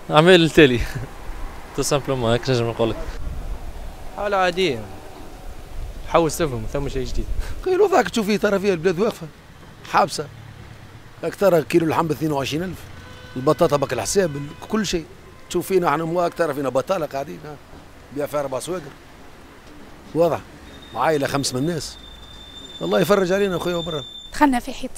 اعمل التالي تو سامبلومون هيك نجم نقول لك. حالة عادية، حوس تفهم ثم شيء جديد. غير وضعك تشوف فيه ترى فيها البلاد واقفة حابسة. أكثر كيلو اللحم ب 22,000، البطاطا بك الحساب، كل شيء. تشوف فينا احنا أكثر فينا بطالة قاعدين بيع في 4 سواقر. واضح، عائلة 5 من الناس. الله يفرج علينا أخويا وبرا. دخلنا في حيط.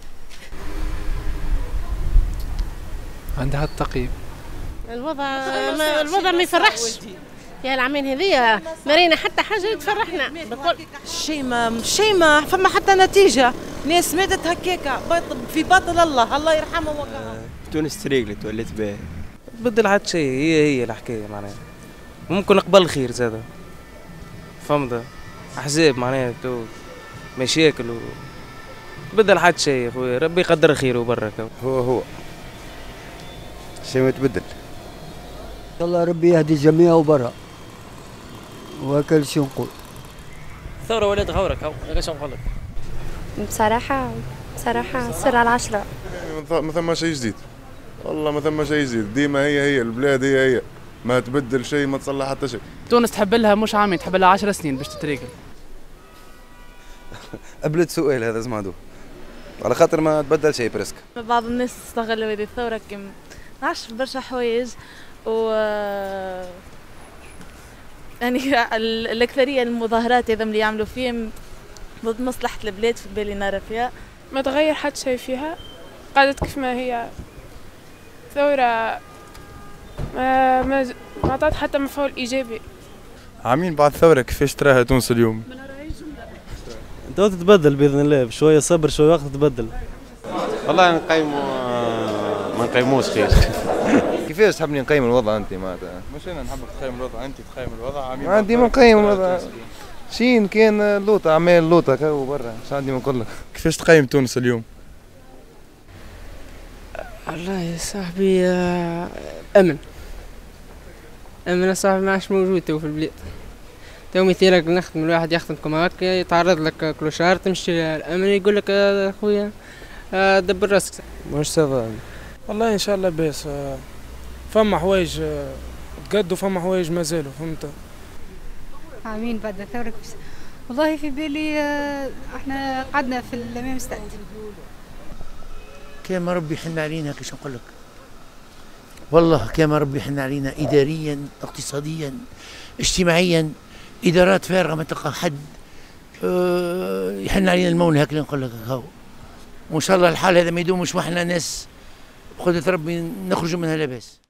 عندها التقييم. الوضع ما يفرحش. يا العامين هذيا مرينا حتى حاجه تفرحنا بالكل. شيء ما فما حتى نتيجه. ناس ماتت هكاكا في باطل الله يرحمهم وكرم. تونس تريقلت وليت باهي. بدل حتى شيء، هي الحكايه معناها. ممكن قبل خير زاده. فهمت؟ احزاب معناها مشاكل بدل حتى شيء يا خويا، ربي يقدر خير وبرك. هو شيء ما يتبدل. الله ربي يهدي الجميع وبرا، وكل شيء نقول. ثورة ولات غورك هاو، ايش نقول لك؟ بصراحة سر على 10. ما ثم شيء جديد، والله ما ثم شيء جديد، ديما هي البلاد هي ما تبدل شيء، ما تصلح حتى شيء. تونس تحب لها مش عامين، تحب لها 10 سنين باش تتريقل. قبلت سؤال هذا زمادو على خاطر ما تبدل شيء برسك. بعض الناس استغلوا هذه الثوره كم نعرفش برشا حوايج و يعني الاكثريه المظاهرات هذا اللي يعملوا فيهم ضد مصلحه البلاد في بالي نرى فيها. ما تغير حتى شيء فيها، قعدت كيف ما هي. ثورة ما عطات حتى مفعول إيجابي. عامين بعد ثورة كيفاش تراها تونس اليوم؟ تو تتبدل باذن الله، بشويه صبر شويه وقت تتبدل. والله نقيموا ما نقيموش خير. كيفاش تحبني نقيم الوضع انت معناتها؟ مش انا نحبك تقيم الوضع، انت تقيم الوضع. عامين عندي ما نقيم الوضع. شين كان لوطه اعمال لوطه كهو برا، اش عندي ما نقول لك؟ كيفاش تقيم تونس اليوم؟ والله يا صاحبي امن يا صاحبي، ما عادش موجود تو في البلاد. تو مثالك نخدم، الواحد يخدم كما هكا يتعرض لك كلوشار تمشي الامن يقول لك خويا دبر راسك. مش سافا والله ان شاء الله باس. فما حوايج تقدوا، فما حوايج مازالوا. فهمت؟ عامين بعد الثورة. والله في بالي احنا قعدنا في الامام استعد. كما ربي يحن علينا، كيش نقول لك، والله كما ربي يحن علينا اداريا اقتصاديا اجتماعيا. ادارات فارغه ما تلقى حد يحن علينا المولى، هكذا نقول لك هاو. وان شاء الله الحال هذا ما يدومش، واحنا ناس بقدرة ربي نخرجوا منها لاباس.